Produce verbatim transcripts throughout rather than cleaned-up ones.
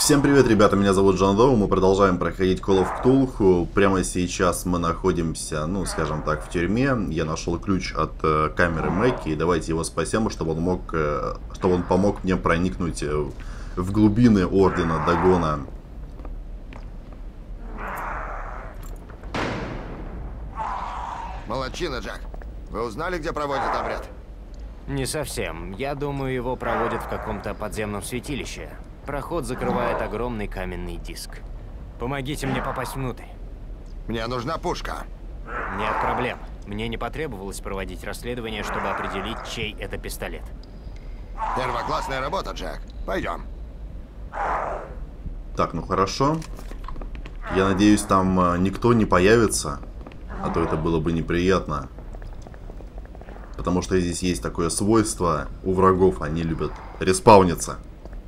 Всем привет, ребята, меня зовут Джон Доу, мы продолжаем проходить Call of Cthulhu. Прямо сейчас мы находимся, ну, скажем так, в тюрьме. Я нашел ключ от э, камеры Мэкки, и давайте его спасем, чтобы он мог, э, чтобы он помог мне проникнуть э, в глубины Ордена Дагона. Молодчина, Джек. Вы узнали, где проводят обряд? Не совсем. Я думаю, его проводят в каком-то подземном святилище. Проход закрывает огромный каменный диск. Помогите мне попасть внутрь. Мне нужна пушка. Нет проблем. Мне не потребовалось проводить расследование, чтобы определить, чей это пистолет. Первоклассная работа, Джек. Пойдем. Так, ну хорошо. Я надеюсь, там э, никто не появится, а то это было бы неприятно. Потому что здесь есть такое свойство у врагов, они любят респауниться.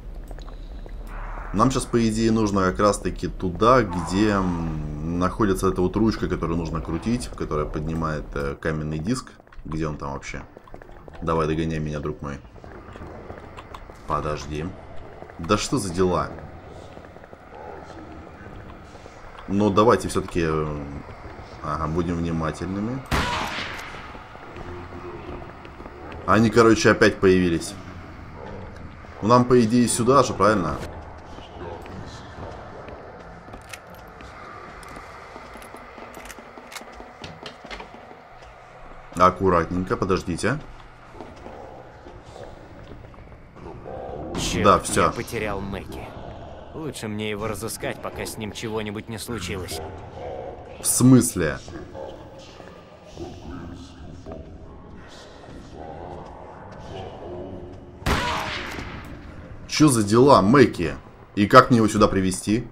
Нам сейчас, по идее, нужно как раз-таки туда, где находится эта вот ручка, которую нужно крутить, которая поднимает э, каменный диск. Где он там вообще? Давай, догоняй меня, друг мой. Подожди. Да что за дела? Но давайте все-таки э, ага, будем внимательными. Они, короче, опять появились. Ну, нам, по идее, сюда же, правильно? Аккуратненько, подождите. Черт, да, все. Я потерял Мэкки. Лучше мне его разыскать, пока с ним чего-нибудь не случилось. В смысле? Чё за дела, Мэкки? И как мне его сюда привести?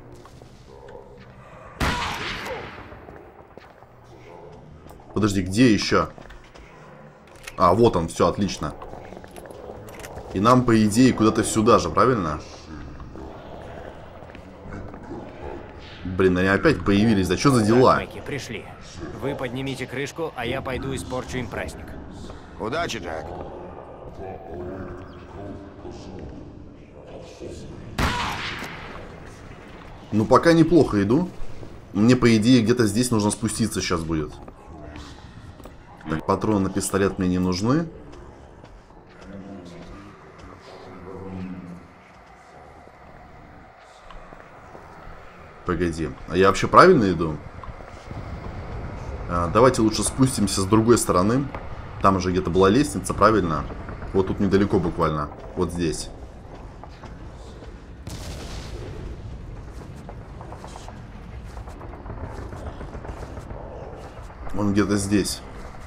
Подожди, где еще? А, вот он, все, отлично. И нам, по идее, куда-то сюда же, правильно? Блин, они опять появились. Да что за дела? Так, Мэкки, пришли. Вы поднимите крышку, а я пойду испорчу им праздник. Удачи, Джек. Ну, пока неплохо иду. Мне, по идее, где-то здесь нужно спуститься сейчас будет. Так, патроны на пистолет мне не нужны. Погоди. А я вообще правильно иду? А, давайте лучше спустимся с другой стороны. Там же где-то была лестница, правильно? Вот тут недалеко буквально. Вот здесь. Он где-то здесь.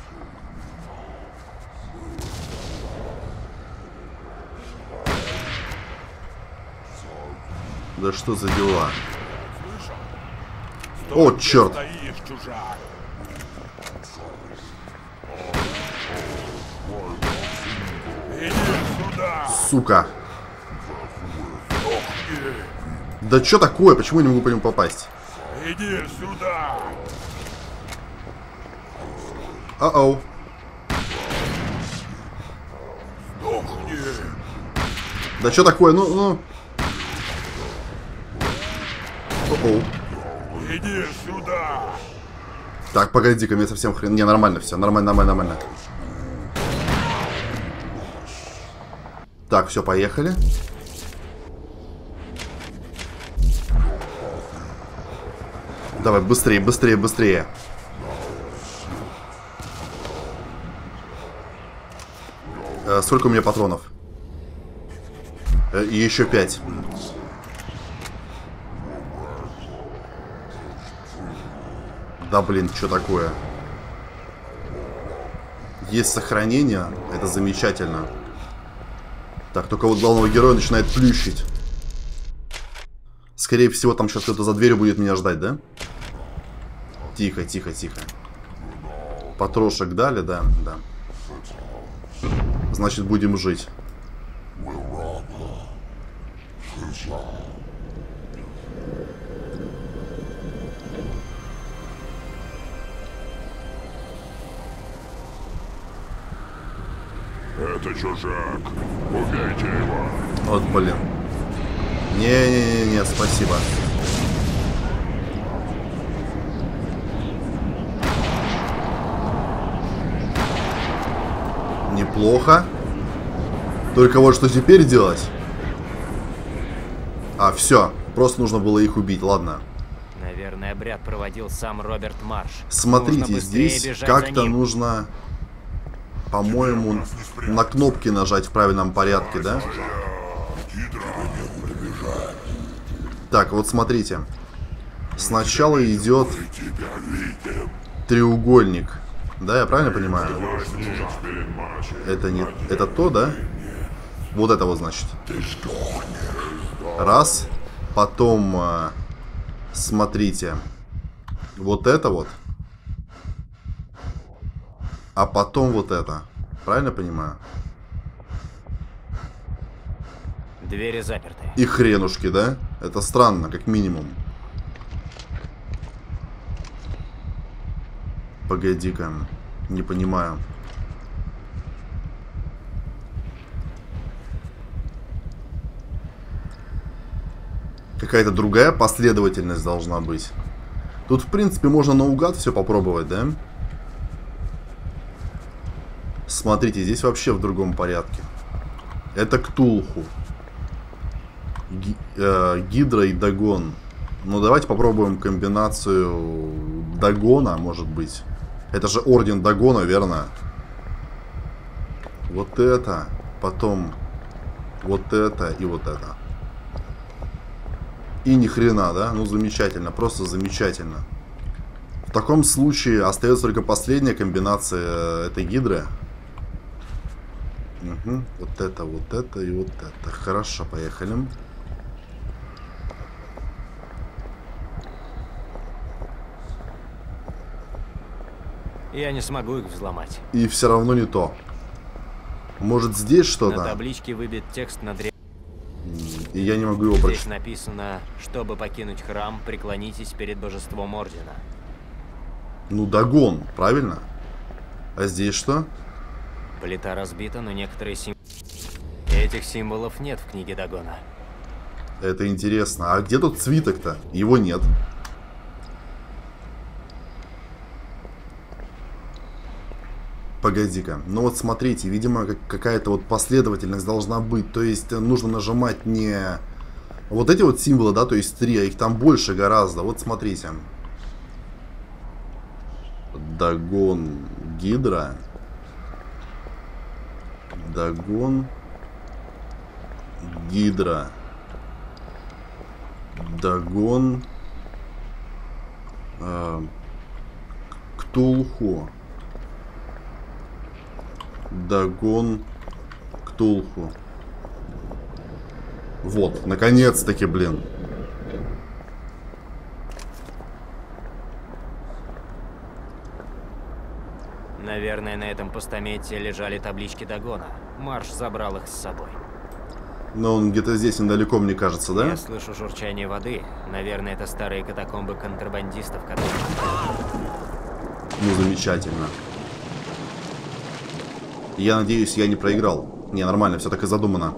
Да что за дела? О, черт! Сука! Да что такое? Почему я не могу по нему попасть? Иди сюда! А-оу. Да что такое? Ну, ну. О-оу. Иди сюда! Так, погоди-ка, мне совсем хрен... Не, нормально все, нормально, нормально, нормально. Так, все, поехали. Давай, быстрее, быстрее, быстрее. Э, сколько у меня патронов? Э, и еще пять. Да блин, что такое? Есть сохранение, это замечательно. Так, только вот главного героя начинает плющить. Скорее всего, там сейчас кто-то за дверью будет меня ждать, да? Тихо, тихо, тихо. Патрошек дали, да, да. Значит, будем жить. Это чужак. Убейте его. Вот, блин. Не-не-не, спасибо. Неплохо. Только вот что теперь делать? А, все. Просто нужно было их убить, ладно. Наверное, обряд проводил сам Роберт Марш. Смотрите, здесь как-то нужно, по-моему, на кнопки нажать в правильном порядке, да? Так, вот смотрите. Сначала идет треугольник. Да, я правильно понимаю? Это не... Это то, да? Вот это вот, значит. Раз. Потом... Смотрите. Вот это вот. А потом вот это. Правильно понимаю? Двери заперты. И хренушки, да? Это странно, как минимум. Погоди-ка. Не понимаю. Какая-то другая последовательность должна быть. Тут, в принципе, можно наугад все попробовать, да? Смотрите, здесь вообще в другом порядке. Это Ктулху. Ги э, Гидра и Дагон. Ну, давайте попробуем комбинацию Дагона, может быть. Это же Орден Дагона, верно? Вот это. Потом вот это и вот это. И ни хрена, да? Ну, замечательно, просто замечательно. В таком случае остается только последняя комбинация этой гидры. Угу. Вот это, вот это и вот это. Хорошо, поехали. Я не смогу их взломать. И все равно не то. Может, здесь что-то? На табличке выбит текст на древнем. И я не могу его Здесь прочитать. написано, чтобы покинуть храм, преклонитесь перед божеством Ордена. Ну, Дагон, правильно? А здесь что? Плита разбита, но некоторые символы... Этих символов нет в книге Дагона. Это интересно. А где тут свиток-то? Его нет. Погоди-ка. Ну вот смотрите, видимо, какая-то вот последовательность должна быть. То есть нужно нажимать не вот эти вот символы, да, то есть три, а их там больше гораздо. Вот смотрите. Дагон, Гидра. Дагон, Гидра. Дагон, э, Ктулху. Дагон, Ктулху. Вот, наконец-таки, блин. Наверное, на этом постаменте лежали таблички Дагона. Марш забрал их с собой. Но он где-то здесь недалеко, мне кажется, да? Я слышу журчание воды. Наверное, это старые катакомбы контрабандистов, которые... Ну, замечательно. Я надеюсь, я не проиграл. Не, нормально, все так и задумано.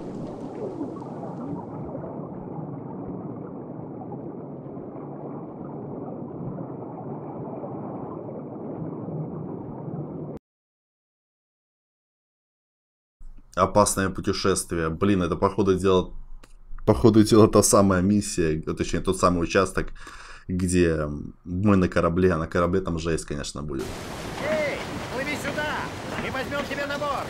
Опасное путешествие. Блин, это походу дела... Походу дела та самая миссия, точнее тот самый участок, где мы на корабле, а на корабле там жесть, конечно, будет. Эй, плыви сюда! Мы возьмем тебя на борт!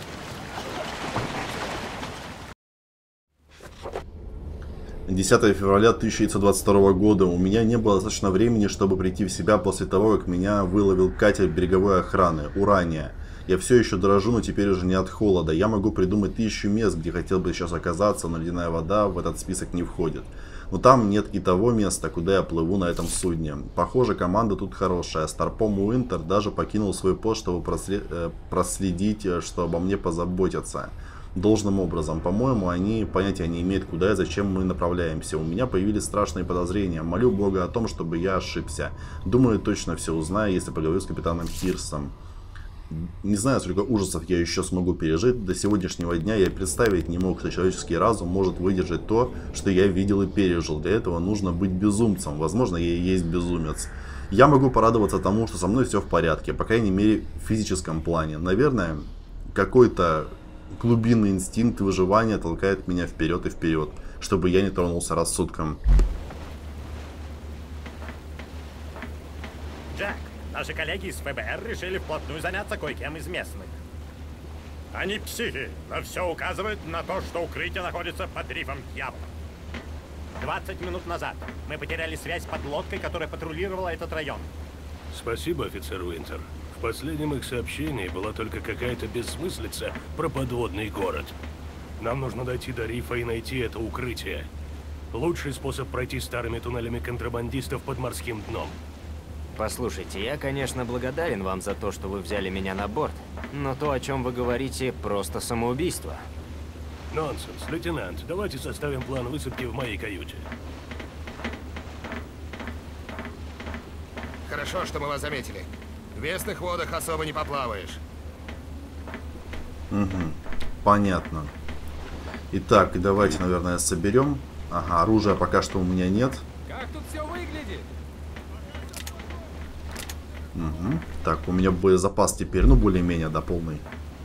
десятое февраля тысяча девятьсот двадцать второго года. У меня не было достаточно времени, чтобы прийти в себя после того, как меня выловил катер береговой охраны «Урания». Я все еще дрожу, но теперь уже не от холода. Я могу придумать тысячу мест, где хотел бы сейчас оказаться, но ледяная вода в этот список не входит. Но там нет и того места, куда я плыву на этом судне. Похоже, команда тут хорошая. Старпом Уинтер даже покинул свой пост, чтобы проследить, что обо мне позаботятся. Должным образом. По-моему, они понятия не имеют, куда и зачем мы направляемся. У меня появились страшные подозрения. Молю Бога о том, чтобы я ошибся. Думаю, точно все узнаю, если поговорю с капитаном Хирсом. Не знаю, сколько ужасов я еще смогу пережить. До сегодняшнего дня я представить не мог, что человеческий разум может выдержать то, что я видел и пережил. Для этого нужно быть безумцем. Возможно, я и есть безумец. Я могу порадоваться тому, что со мной все в порядке, по крайней мере в физическом плане. Наверное, какой-то глубинный инстинкт выживания толкает меня вперед и вперед, чтобы я не тронулся рассудком. Джек, наши коллеги из ФБР решили вплотную заняться кое-кем из местных. Они психи, но все указывает на то, что укрытие находится под рифом Дьявола. двадцать минут назад мы потеряли связь с подлодкой, которая патрулировала этот район. Спасибо, офицер Уинтер. В последнем их сообщении была только какая-то бессмыслица про подводный город. Нам нужно дойти до рифа и найти это укрытие. Лучший способ пройти старыми туннелями контрабандистов под морским дном. Послушайте, я, конечно, благодарен вам за то, что вы взяли меня на борт, но то, о чем вы говорите, просто самоубийство. Нонсенс, лейтенант. Давайте составим план высадки в моей каюте. Хорошо, что мы вас заметили. В местных водах особо не поплаваешь. Угу. Понятно. Итак, давайте, наверное, соберем. Ага, оружия пока что у меня нет. Как тут все выглядит? Угу. Так, у меня боезапас теперь, ну, более-менее, да, полный.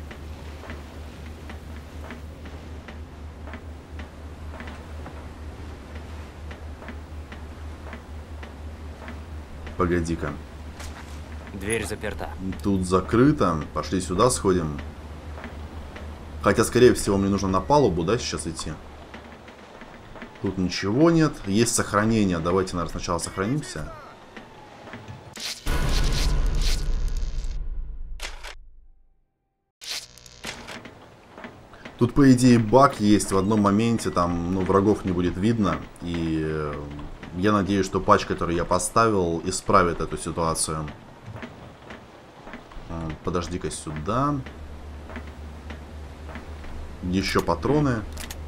Погоди-ка. Дверь заперта. Тут закрыто. Пошли сюда сходим. Хотя, скорее всего, мне нужно на палубу, да, сейчас идти. Тут ничего нет. Есть сохранение. Давайте, наверное, сначала сохранимся. Тут, по идее, баг есть. В одном моменте там, ну, врагов не будет видно. И э, я надеюсь, что патч, который я поставил, исправит эту ситуацию. Э, Подожди-ка сюда. Еще патроны.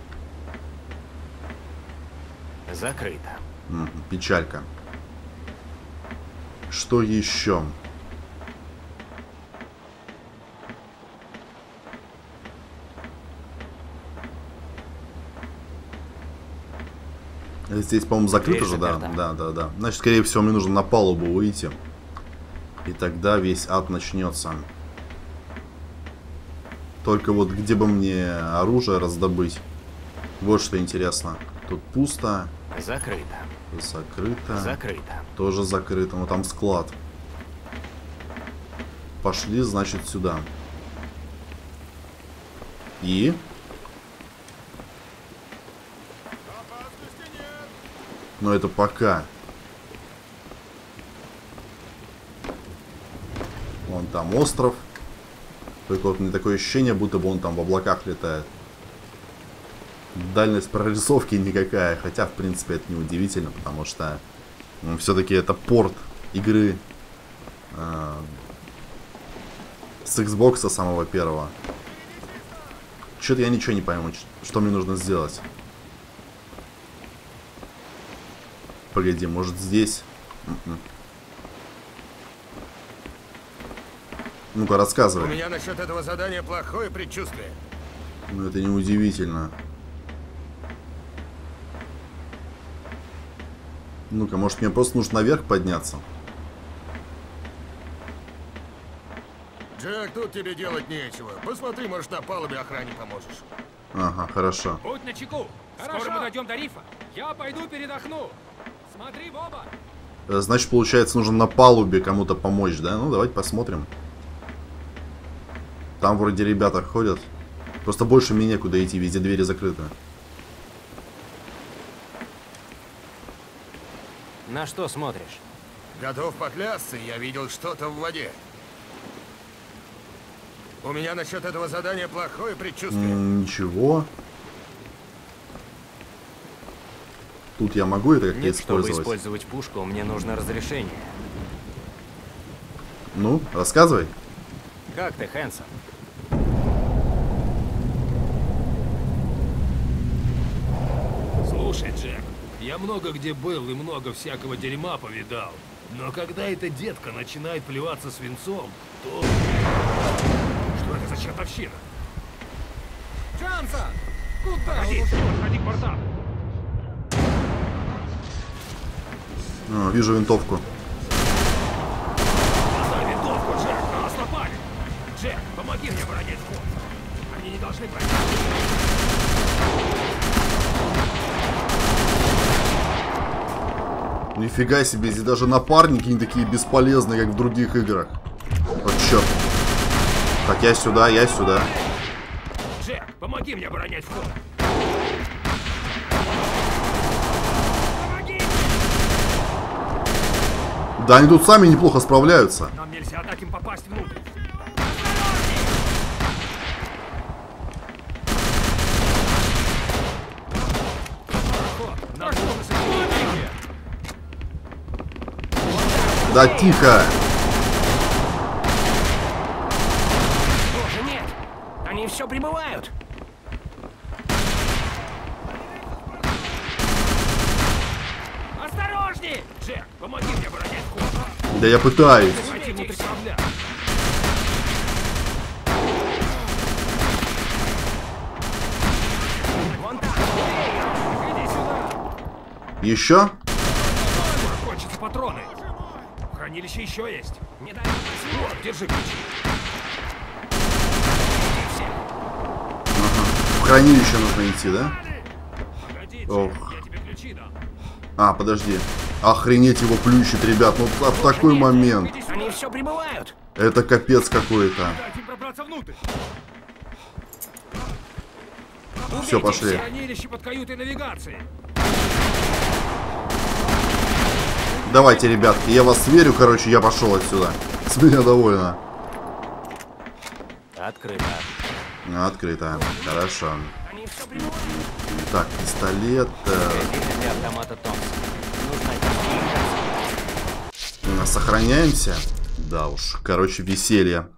Закрыто. М, Печалька. Что еще? Здесь, по-моему, закрыто Дверь же, да, заперта. да, да, да. Значит, скорее всего, мне нужно на палубу выйти. И тогда весь ад начнется. Только вот где бы мне оружие раздобыть? Вот что интересно. Тут пусто. Закрыто. Закрыто. Закрыто. Тоже закрыто. Но там склад. Пошли, значит, сюда. И... Но это пока. Вон там остров. Только вот мне такое ощущение, будто бы он там в облаках летает. Дальность прорисовки никакая. Хотя, в принципе, это не удивительно, потому что ну, все-таки это порт игры э, с Xbox самого первого. Что-то я ничего не пойму, что мне нужно сделать. Погоди, может здесь? М-м. Ну-ка, У рассказывай. меня насчет этого задания плохое предчувствие. Ну, это не удивительно. Ну-ка, может мне просто нужно наверх подняться? Джек, тут тебе делать нечего. Посмотри, может, на палубе охране поможешь. Ага, хорошо. Будь начеку. Скоро мы дойдем до рифа. Я пойду передохну. Смотри в оба. Э, Значит, получается, нужно на палубе кому-то помочь, да? Ну, давайте посмотрим. Там вроде ребята ходят. Просто больше мне некуда идти, везде двери закрыты. На что смотришь? Готов поклясться, я видел что-то в воде. У меня насчет этого задания плохое предчувствие. М, Ничего. Тут я могу это как-то Нет, чтобы использовать? использовать пушку, мне нужно разрешение. Ну, рассказывай. Как ты, Хэнсон? Слушай, Джек, я много где был и много всякого дерьма повидал. Но когда эта детка начинает плеваться свинцом, то... Что это за чертовщина? Джанса! Куда? Погоди, подходи к порталу. А, вижу винтовку. Бросай винтовку, Джек, на нас напали. Джек, помоги мне оборонять вход. Они не должны пройти. Нифига себе, здесь даже напарники не такие бесполезные, как в других играх. Вот черт. Так, я сюда, я сюда. Джек, помоги мне оборонять вход. Помоги! Да они тут сами неплохо справляются. Нам нельзя дать им попасть внутрь. Нам нужно соединение. Да тихо. Боже, нет! Они все прибывают! Осторожней! Джек, помоги мне оборонять вход. Да я пытаюсь. Войти внутрь корабля. Вон там! Иди сюда. Еще? Скоро кончатся патроны. В хранилище еще есть. Не дай мне Вот, держи ключи. В хранилище нужно идти, да? Погоди, Джек, Ох. я тебе ключи дам. А, подожди. Охренеть его плющит, ребят. Ну, в такой момент. Иди сюда. Они все прибывают! Это капец какой-то. Дайте им пробраться внутрь. Все, пошли. Хранилище под каютой навигации. Давайте, ребятки, я вас верю, короче, я пошел отсюда. С меня довольно. Открыто. Открыто. Хорошо. Они все прибывают! Так, пистолет. э, Магазин для автомата Томпсон. Нужно отнести их. Сохраняемся. Да уж, короче, веселье.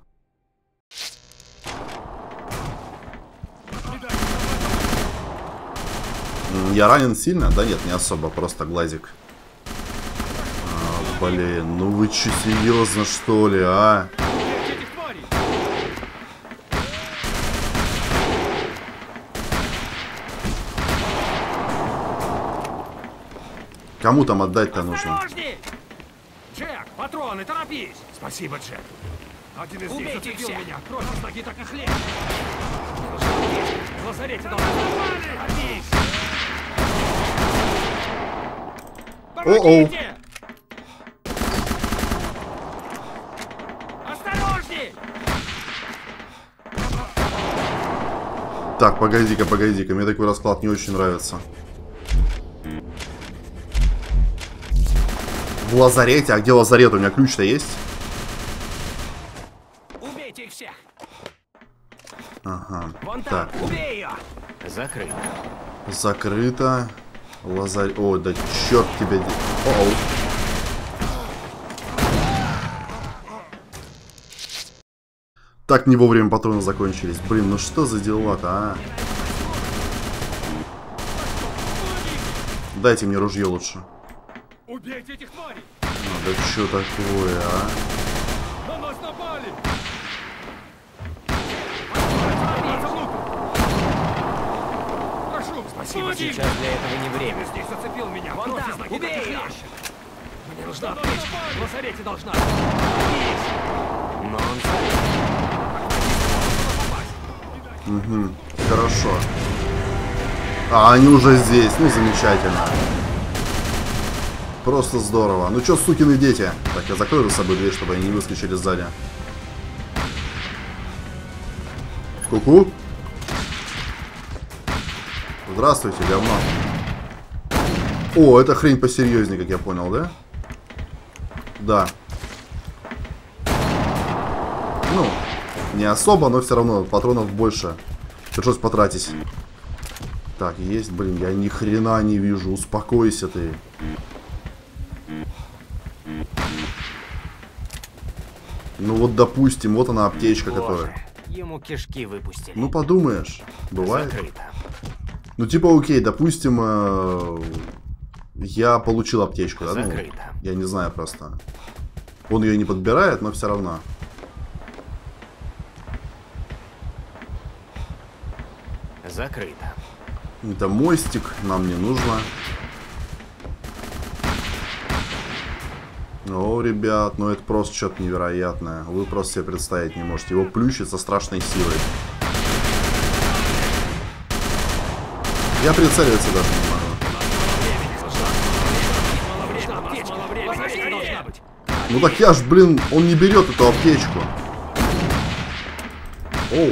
М, Я ранен сильно? Да нет, не особо, просто глазик. А, блин, ну вы че, серьезно что ли, а? Этих тварей. Кому там отдать-то нужно? Осторожней! Джек, патроны, торопись! Спасибо, Джек. Один из них Убейте зацепил всех. меня. Кровь из ноги так и хлеб. Мне нужна аптечка. В лазарете должна быть. Торопись! О-оу. Помогите! Осторожней! Так, погоди-ка, погоди-ка, мне такой расклад не очень нравится. В лазарете? А где лазарет? У меня ключ-то есть? Убейте их всех! Ага. Вон там! Так, Убей ее! Закрыто. закрыто. Лазарь... О, да черт тебя... де- Оу. Так не вовремя патроны закончились. Блин, ну что за дела-то, а? Дайте мне ружье лучше. Убейте этих тварей! Ну, да что такое, а? На нас напали! Прошу, спасибо, Сейчас для этого не время. Здесь зацепил меня. Вон Кровь там, из ноги убей так и ее! хлещет. Мне нужна аптечка. В лазарете должна. Но он Угу. Хорошо. А, они уже здесь. Ну, замечательно. Просто здорово. Ну что, сукины дети? Так, я закрою за собой дверь, чтобы они не выскочили сзади. Ку-ку. Здравствуйте, говно. О, это хрень посерьезнее, как я понял, да? Да. Ну, не особо, но все равно патронов больше. Пришлось потратить. Так, есть, блин, я ни хрена не вижу. Успокойся ты. Ну вот, допустим, вот она аптечка, Боже, которая... ему кишки выпустили. Ну подумаешь, бывает. Закрыто. Ну типа окей, допустим, э, я получил аптечку, да? Ну, Закрыто. я не знаю просто. Он ее не подбирает, но все равно. Закрыто. Это мостик, нам не нужно. О, ребят, ну это просто что-то невероятное. Вы просто себе представить не можете. Его плющит со страшной силой. Я прицеливаться даже не могу. Ну так я ж, блин, он не берет эту аптечку. Оу.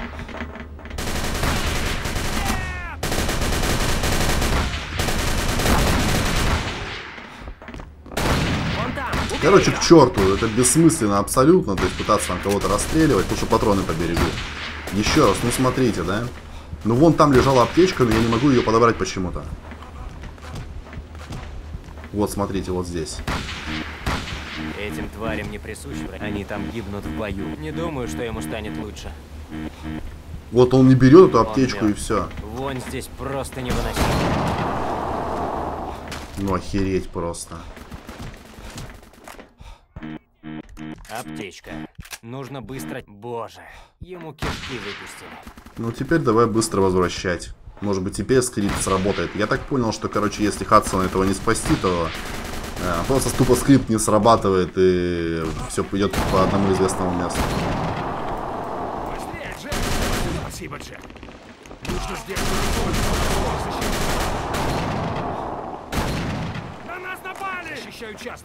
Короче, к черту, это бессмысленно абсолютно, то есть пытаться там кого-то расстреливать, лучше патроны поберегу. Еще раз, ну смотрите, да? Ну вон там лежала аптечка, но я не могу ее подобрать почему-то. Вот, смотрите, вот здесь. Этим тварям не присущи, они там гибнут в бою. Не думаю, что ему станет лучше. Вот он не берет эту аптечку Он и все. Вонь здесь просто невыносима. Ну охереть просто. Аптечка. Нужно быстро... Боже, ему кишки выпустили. Ну теперь давай быстро возвращать. Может быть теперь скрипт сработает. Я так понял, что, короче, если Хадсона этого не спасти, то э, просто тупо скрипт не срабатывает и все пойдет по одному известному месту. Быстрее, Джек! Спасибо, Джек. Нужно сделать... На нас напали! Защищаю часто.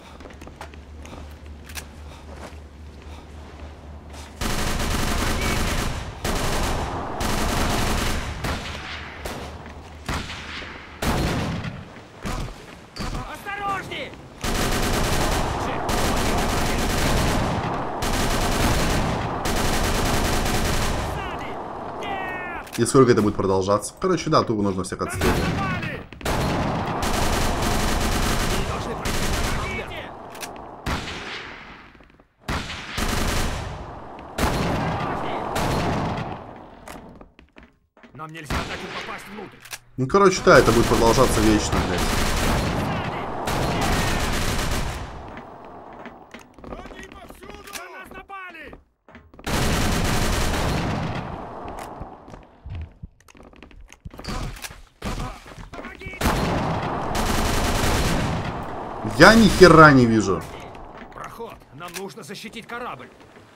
Осторожней! И сколько это будет продолжаться? Короче, да, тупо нужно всех отстреливать. Нам нельзя так и попасть внутрь. Ну, короче, да, это будет продолжаться вечно, блядь. Они повсюду! На нас напали! Я ни хера не вижу. Проход! Нам нужно защитить корабль.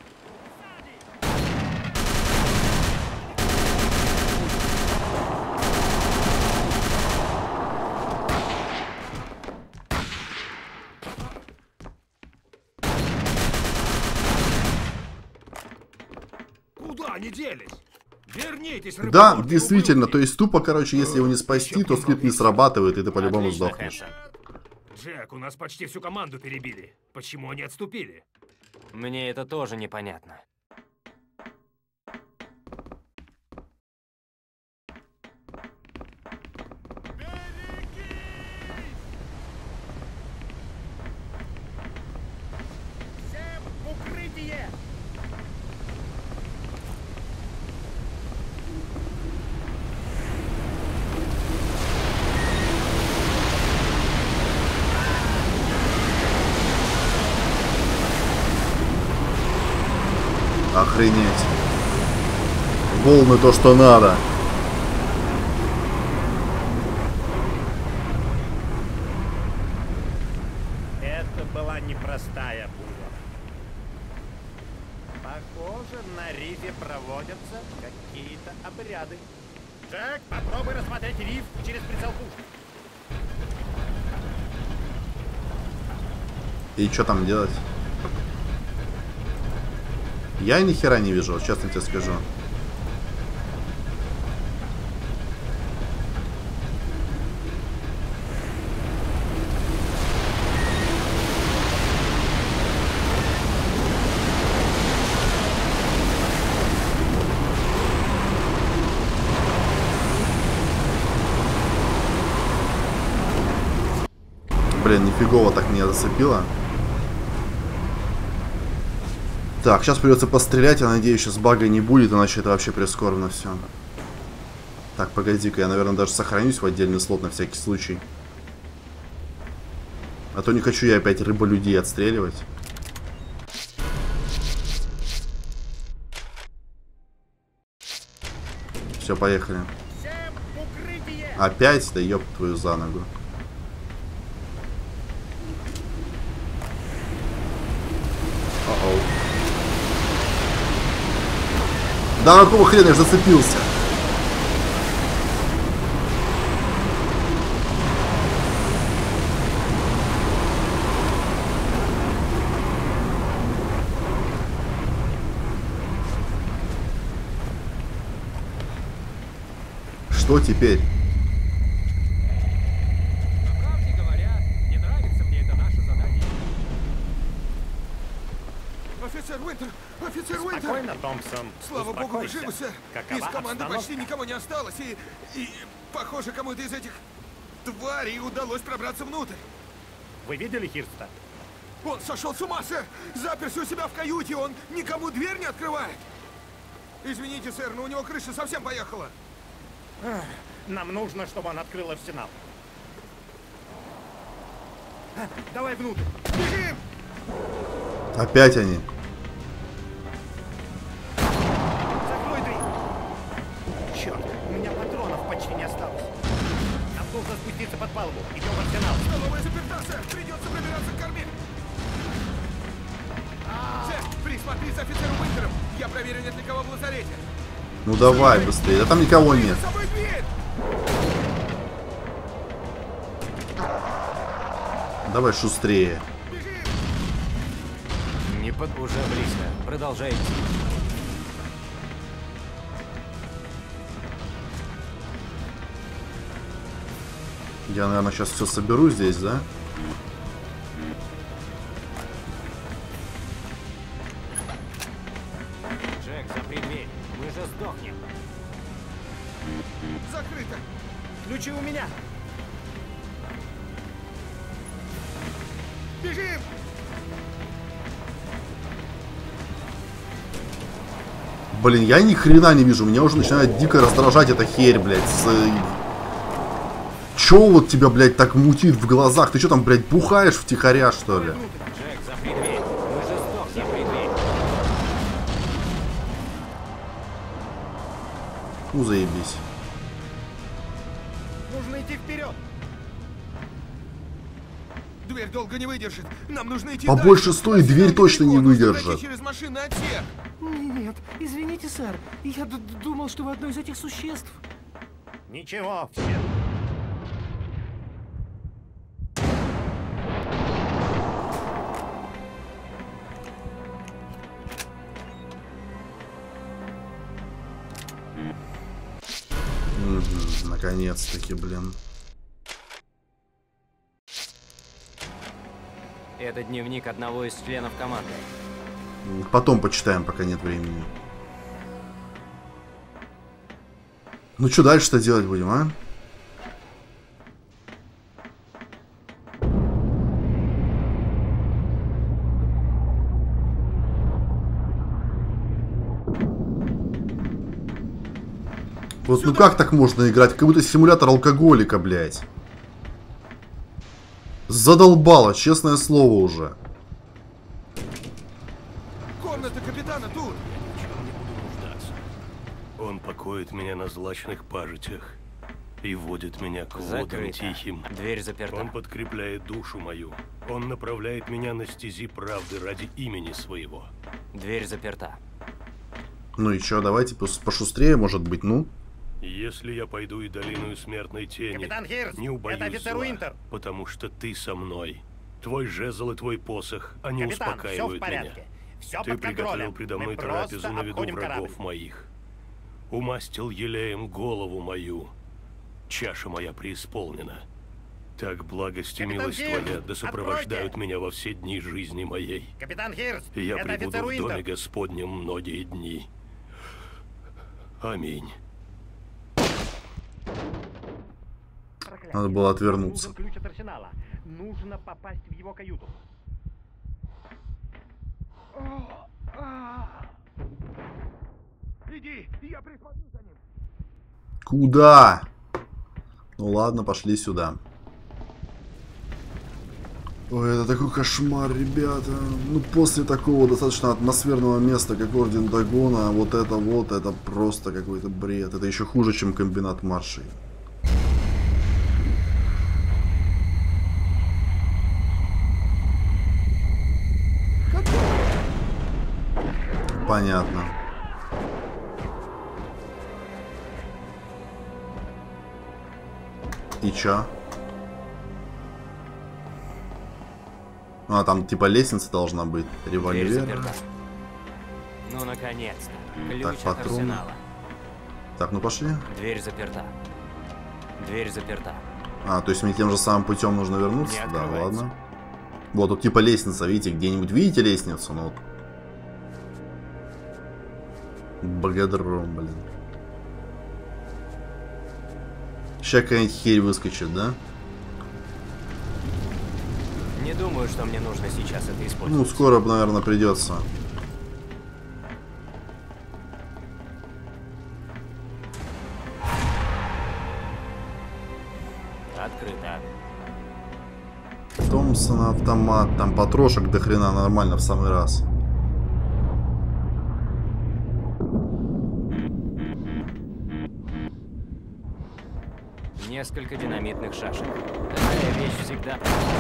Куда они делись? Вернитесь, Да, рыболовы, действительно, ублюдки! то есть тупо, короче, если его не спасти, то скрипт не срабатывает, и ты по-любому Отлично, сдохнешь. Хэша. Джек, у нас почти всю команду перебили. Почему они отступили? Мне это тоже непонятно. Всем в укрытие! Охренеть. Волны то, что надо. Это была непростая буря. Похоже, на рифе проводятся какие-то обряды. Джек, попробуй рассмотреть риф через прицел пушки. И что там делать? Я ни хера не вижу, вот честно тебе скажу. Блин, нифигово так меня зацепило. Так, сейчас придется пострелять, я надеюсь, сейчас бага не будет, иначе это вообще прискорбно все. Так, погоди-ка, я, наверное, даже сохранюсь в отдельный слот на всякий случай. А то не хочу я опять рыболюдей отстреливать. Все, поехали. Опять? Да ёб твою за ногу. О-оу. Да какого хрена я зацепился? Что теперь? По правде говоря, не нравится мне это наше задание. Офицер Уинтер! Офицер Уинтер! Спокойно, Томпсон. Слава богу, вы Успокойся. живы, сэр. Какова Из команды обстановка? почти никого не осталось, и, и похоже, кому-то из этих тварей удалось пробраться внутрь. Вы видели Хирста? Он сошел с ума, сэр! Заперся у себя в каюте, он никому дверь не открывает! Извините, сэр, но у него крыша совсем поехала. Ах, нам нужно, чтобы он открыл арсенал. А, давай внутрь. Бежим! Опять они. Закрой дверь. Черт, у меня патронов почти не осталось. Нам нужно спуститься под палубу. Идем в арсенал. Столовая заперта, сэр! Придется пробираться к корме! Сэр, присмотри за офицером Уинтером! Я проверю, нет ли кого в лазарете! Ну давай быстрее. Да там никого нет. За собой дверь! Давай шустрее. Не под... Уже близко. Продолжай идти. Я, наверное, сейчас все соберу здесь, да? Джек, запри дверь. Мы же сдохнем. Закрыто! Ключи у меня. Бежим! Блин, я ни хрена не вижу. Меня уже начинает дико раздражать эта херь, блядь. С... Чё вот тебя, блядь, так мутит в глазах? Ты что там, блядь, бухаешь втихаря, что ли? Джек, запри дверь. Мы же сдохнем. Запри дверь. Ну, заебись. Нужно идти вперед. Дверь долго не выдержит. Нам нужно идти Побольше дальше. стоит, дверь точно не Нужно выдержит. пройти через машинный отсек. Нет, извините, сэр. Я д- думал, что вы одно из этих существ. Ничего, все. Угу, наконец-таки, блин. Это дневник одного из членов команды. Потом почитаем, пока нет времени. Ну что дальше-то делать будем, а? Вот ну как так можно играть? Как будто симулятор алкоголика, блядь. Задолбало, честное слово уже. Комната капитана тут. Он покоит меня на злачных пажитях и водит меня к водам Закрыто. тихим. Дверь заперта. Он подкрепляет душу мою. Он направляет меня на стези правды ради имени своего. Дверь заперта. Ну и чё, давайте пос- пошустрее, может быть, ну? Если я пойду и долину смертной тени, Капитан Хирст, не убоюсь это офицер зла, Уинтер. потому что ты со мной. Твой жезл и твой посох, они Капитан, все в успокаивают порядке. меня. Все Ты под приготовил контролем. предо Мы мной просто трапезу на виду обходим врагов корабль. моих. Умастил елеем голову мою. Чаша моя преисполнена. Так благость и Капитан милость Хирст, твоя да сопровождают откройте! меня во все дни жизни моей. Капитан Хирст, И я это пребуду офицер в доме Уинтер. Господнем многие дни. Аминь. Проклятие. Надо было отвернуться. Нужен ключ от арсенала. Нужно попасть в его каюту. Иди, я присмотрю за ним. Куда? Ну лагно, пошли сюда. Ой, это такой кошмар, ребята. Ну, после такого достаточно атмосферного места, как Орден Дагона, вот это вот, это просто какой-то бред. Это еще хуже, чем комбинат маршей. Понятно. И чё? А, там типа лестница должна быть. Дверь Револьвер. заперта. Ну, наконец-то. Ключ Так, от патрон. арсенала. Так, ну пошли. Дверь заперта. Дверь заперта. А, то есть мне тем же самым путем нужно вернуться? Не Да, открывается. ладно. Вот тут типа лестница, видите, где-нибудь видите лестницу? Ну вот. Богодром, блин. Сейчас какая-нибудь херь выскочит, да? Не думаю, что мне нужно сейчас это использовать. Ну, скоро, наверное, придется. Открыто. Томпсон, автомат, там патрошек до хрена, нормально, в самый раз. Несколько динамитных шашек. Такая вещь всегда...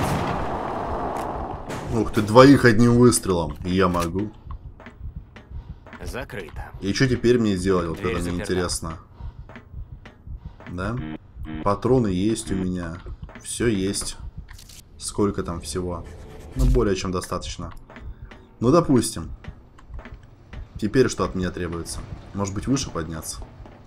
Ух ты, двоих одним выстрелом. Я могу. Закрыто. И что теперь мне делать? Вот Дверь это мне заперта. интересно. Да? Патроны есть у меня. Все есть. Сколько там всего? Ну, более чем достаточно. Ну, допустим. Теперь что от меня требуется? Может быть, выше подняться?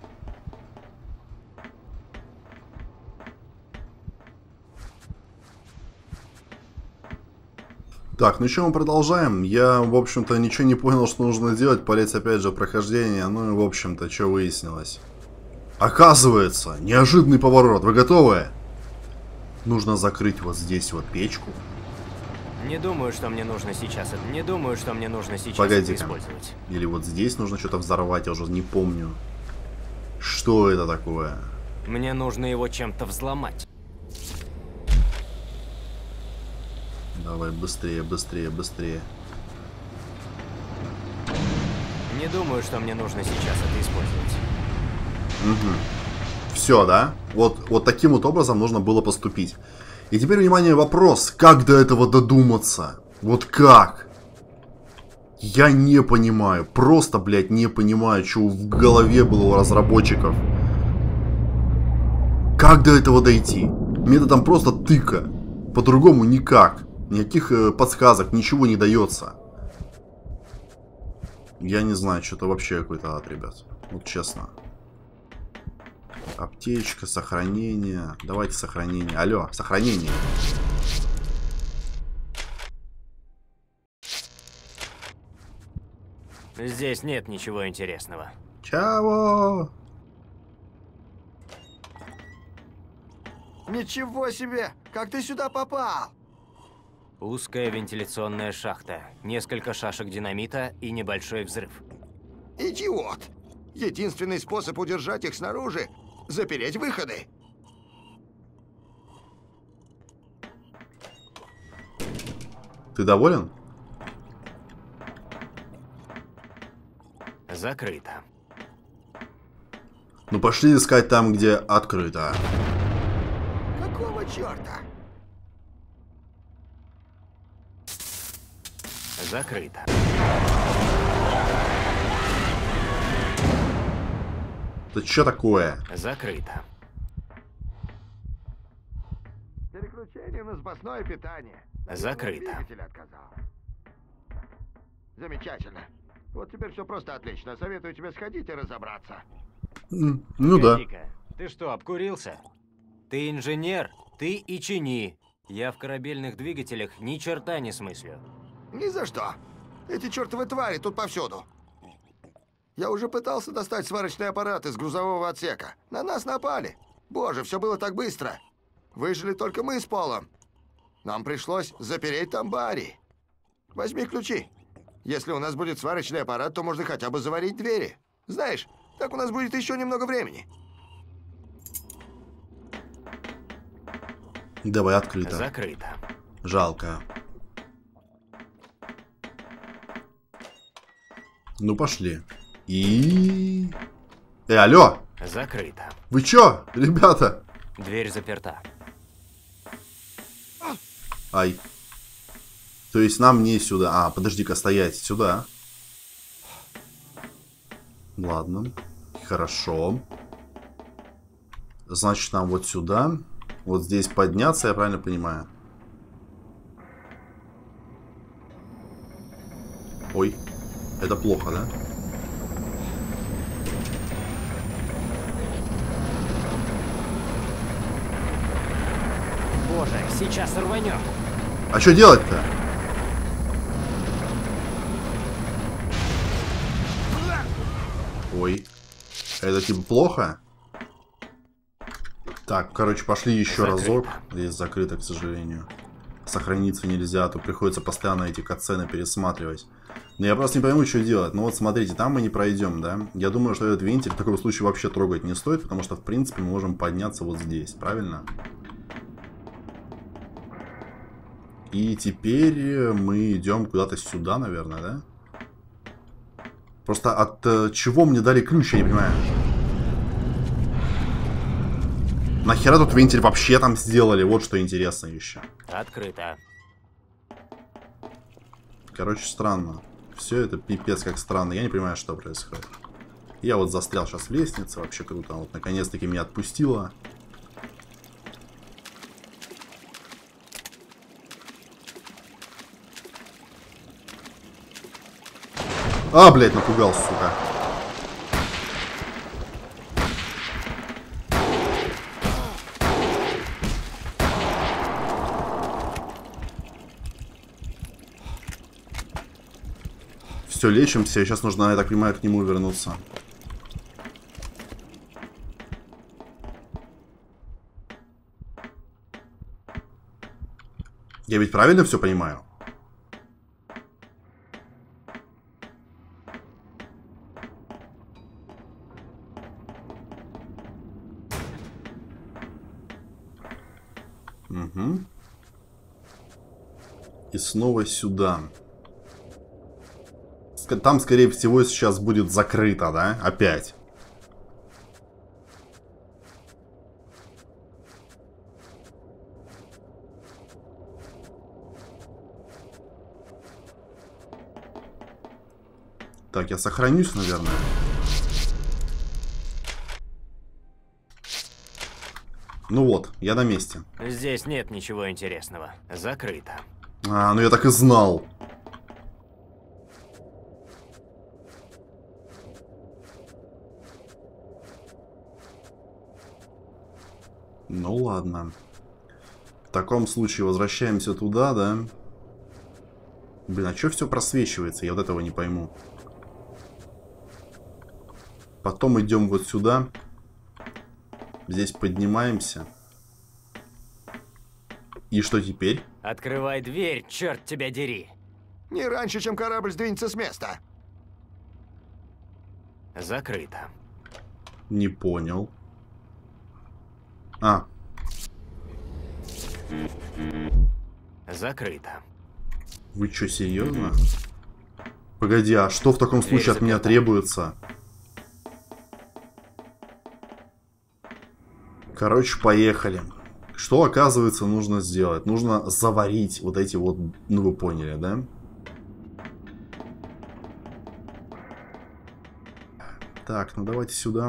Так, ну что, мы продолжаем. Я, в общем-то, ничего не понял, что нужно делать. Полез опять же прохождение. Ну и, в общем-то, что выяснилось? Оказывается, неожиданный поворот. Вы готовы? Нужно закрыть вот здесь вот печку. Не думаю, что мне нужно сейчас это... Не думаю, что мне нужно сейчас Погоди-ка. это использовать. Или вот здесь нужно что-то взорвать, я уже не помню. Что это такое? Мне нужно его чем-то взломать. Давай, быстрее, быстрее, быстрее. Не думаю, что мне нужно сейчас это использовать. Угу. Все, да? Вот, вот таким вот образом нужно было поступить. И теперь, внимание, вопрос. Как до этого додуматься? Вот как? Я не понимаю. Просто, блядь, не понимаю, что в голове было у разработчиков. Как до этого дойти? Методом просто тыка. По-другому никак. Никаких э, подсказок, ничего не дается. Я не знаю, что-то вообще какой-то ад, ребят. Вот честно. Аптечка, сохранение. Давайте сохранение. Алло, сохранение. Здесь нет ничего интересного. Чего? Ничего себе! Как ты сюда попал? Узкая вентиляционная шахта, несколько шашек динамита и небольшой взрыв. Идиот! Единственный способ удержать их снаружи — запереть выходы. Ты доволен? Закрыто. Ну пошли искать там, где открыто. Какого черта? Закрыто. Это что такое? Закрыто. Переключение на запасное питание. Закрыто. Двигатель отказал. Замечательно. Вот теперь все просто отлично. Советую тебе сходить и разобраться. М, Ну да. Погоди-ка, ты что, обкурился? Ты инженер, ты и чини. Я в корабельных двигателях ни черта не смыслю. Ни за что. Эти чертовы твари тут повсюду. Я уже пытался достать сварочный аппарат из грузового отсека. На нас напали. Боже, все было так быстро. Выжили только мы с Полом. Нам пришлось запереть там Барри. Возьми ключи. Если у нас будет сварочный аппарат, то можно хотя бы заварить двери. Знаешь, так у нас будет еще немного времени. Давай открыто. Закрыто. Жалко. Ну пошли. И... Э, алло! Закрыто. Вы чё, ребята? Дверь заперта. Ай. То есть нам не сюда. А, подожди-ка, стоять. Сюда. Ладно. Хорошо. Значит, нам вот сюда. Вот здесь подняться, я правильно понимаю? Ой. Это плохо, да? Боже, сейчас рванет. А что делать-то? Ой. Это типа плохо? Так, короче, пошли еще Закрыто. разок. Здесь закрыто, к сожалению. Сохраниться нельзя, то приходится постоянно эти катсцены пересматривать. Но я просто не пойму, что делать. Ну вот смотрите, там мы не пройдем, да? Я думаю, что этот вентиль в таком случае вообще трогать не стоит, потому что, в принципе, мы можем подняться вот здесь, правильно? И теперь мы идем куда-то сюда, наверное, да? Просто от э, чего мне дали ключ, я не понимаю. Нахера тут вентиль вообще там сделали? Вот что интересно еще. Открыто. Короче, странно. Все это пипец как странно. Я не понимаю, что происходит. Я вот застрял сейчас в лестнице. Вообще круто. Вот наконец-таки меня отпустило. А, блядь, напугал, сука. Все, лечимся. Сейчас нужно, я так понимаю, к нему вернуться. Я ведь правильно все понимаю? Угу. И снова сюда. Там, скорее всего, сейчас будет закрыто, да? Опять. Так, я сохранюсь, наверное. Ну вот, я на месте. Здесь нет ничего интересного. Закрыто. А, ну я так и знал. Ну ладно. В таком случае возвращаемся туда, да? Блин, а что все просвечивается? Я вот этого не пойму. Потом идем вот сюда. Здесь поднимаемся. И что теперь? Открывай дверь, черт тебя дери. Не раньше, чем корабль сдвинется с места. Закрыто. Не понял. А. Закрыто. Вы что, серьезно? Погоди, а что в таком случае от меня требуется? Короче, поехали. Что, оказывается, нужно сделать? Нужно заварить вот эти вот... Ну, вы поняли, да? Так, ну давайте сюда.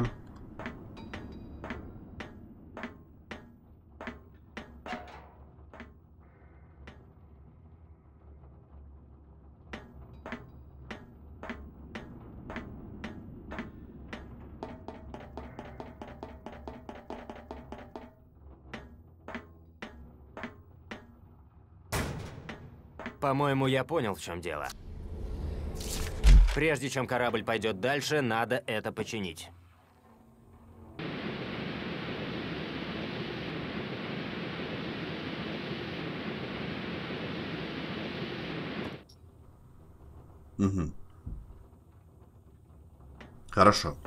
По-моему, я понял, в чем дело. Прежде чем корабль пойдет дальше, надо это починить. Угу. Хорошо.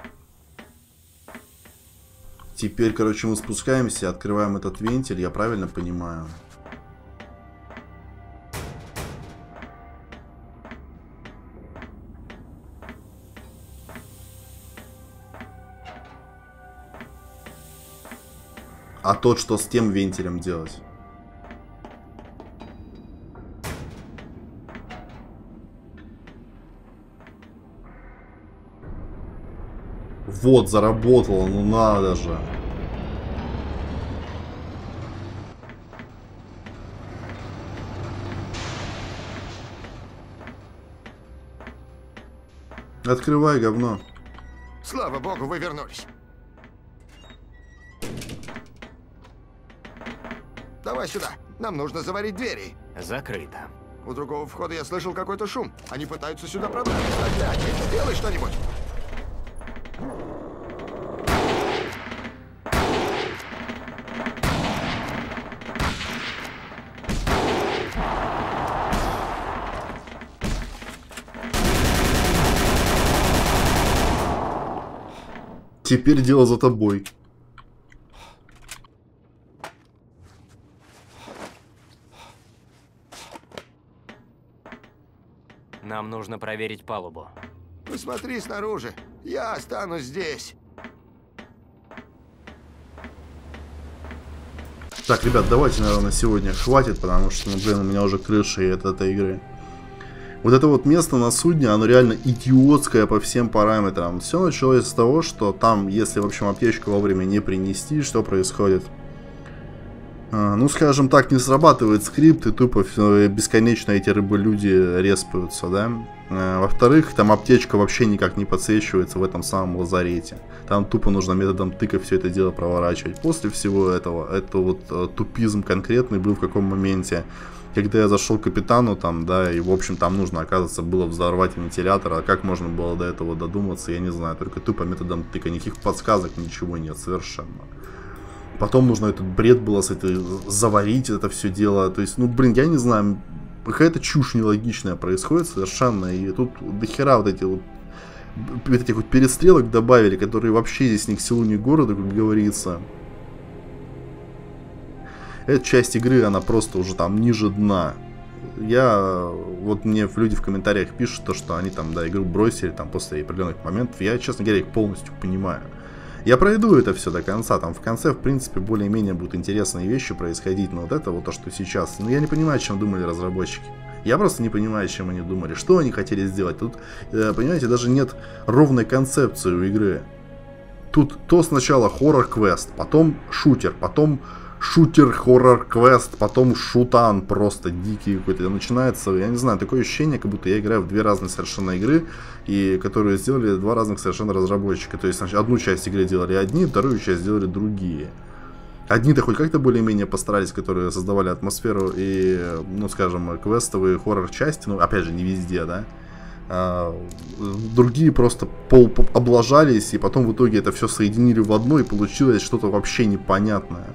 Теперь, короче, мы спускаемся, открываем этот вентиль, я правильно понимаю? А тот, что с тем вентилем делать? Вот, заработало, ну надо же. Открывай, говно. Слава богу, вы вернулись. Давай сюда. Нам нужно заварить двери. Закрыто. У другого входа я слышал какой-то шум. Они пытаются сюда пробраться. Опять, сделай что-нибудь. Теперь дело за тобой. Нам нужно проверить палубу. Посмотри снаружи. Я останусь здесь. Так, ребят, давайте, наверное, на сегодня хватит, потому что, ну, блин, у меня уже крыша и от этой игры. Вот это вот место на судне, оно реально идиотское по всем параметрам. Все началось с того, что там, если, в общем, аптечку вовремя не принести, что происходит? А, ну, скажем так, не срабатывает скрипт, и тупо бесконечно эти рыбы-люди респаются, да? А, во-вторых, там аптечка вообще никак не подсвечивается в этом самом лазарете. Там тупо нужно методом тыка все это дело проворачивать. После всего этого, это вот тупизм конкретный был в каком моменте. Когда я зашел к капитану, там, да, и, в общем, там нужно, оказывается, было взорвать вентилятор, а как можно было до этого додуматься, я не знаю, только тупо методом тыка, никаких подсказок, ничего нет, совершенно. Потом нужно этот бред было с этой, заварить это все дело, то есть, ну, блин, я не знаю, какая-то чушь нелогичная происходит совершенно, и тут дохера вот эти вот, этих вот перестрелок добавили, которые вообще здесь ни к селу, ни к городу, как говорится. Эта часть игры, она просто уже там ниже дна. Я, вот мне люди в комментариях пишут, то, что они там, да, игру бросили там после определенных моментов. Я, честно говоря, их полностью понимаю. Я пройду это все до конца. Там в конце, в принципе, более-менее будут интересные вещи происходить. Но вот это вот то, что сейчас. Ну, я не понимаю, чем думали разработчики. Я просто не понимаю, чем они думали. Что они хотели сделать. Тут, понимаете, даже нет ровной концепции у игры. Тут то сначала хоррор-квест, потом шутер, потом... шутер, хоррор-квест, потом шутан просто дикий какой-то. Начинается, я не знаю, такое ощущение, как будто я играю в две разные совершенно игры, и которые сделали два разных совершенно разработчика. То есть, значит, одну часть игры делали одни, вторую часть делали другие. Одни-то хоть как-то более-менее постарались, которые создавали атмосферу и, ну, скажем, квестовые хоррор-части, ну, опять же, не везде, да. А, другие просто пол облажались, и потом в итоге это все соединили в одно, и получилось что-то вообще непонятное.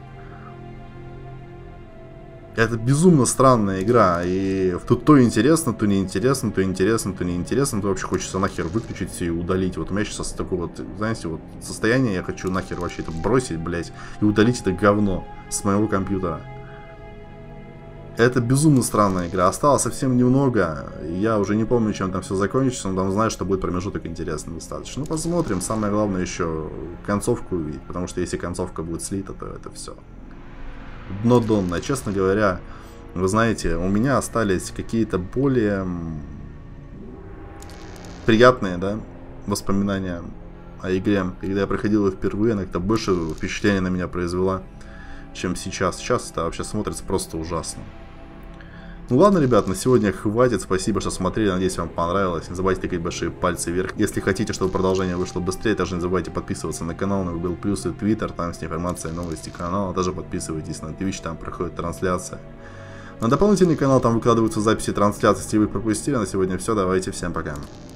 Это безумно странная игра, и тут то интересно, то неинтересно, то интересно, то неинтересно, то вообще хочется нахер выключить все и удалить. Вот у меня сейчас такое вот, знаете, вот состояние, я хочу нахер вообще это бросить, блять, и удалить это говно с моего компьютера. Это безумно странная игра, осталось совсем немного, я уже не помню, чем там все закончится, но там знаю, что будет промежуток интересный достаточно. Ну, посмотрим, самое главное еще концовку увидеть, потому что если концовка будет слита, то это все. Дно донное. Честно говоря, вы знаете, у меня остались какие-то более приятные, да, воспоминания о игре. Когда я проходил ее впервые, она как-то больше впечатления на меня произвела, чем сейчас. Сейчас это вообще смотрится просто ужасно. Ну ладно, ребят, на сегодня хватит. Спасибо, что смотрели. Надеюсь, вам понравилось. Не забывайте тыкать большие пальцы вверх. Если хотите, чтобы продолжение вышло быстрее, также не забывайте подписываться на канал, на Google плюс и Twitter. Там с информацией, новости канала. Также подписывайтесь на Twitch, там проходит трансляция. На дополнительный канал там выкладываются записи трансляций, если вы их пропустили. На сегодня все. Давайте, всем пока.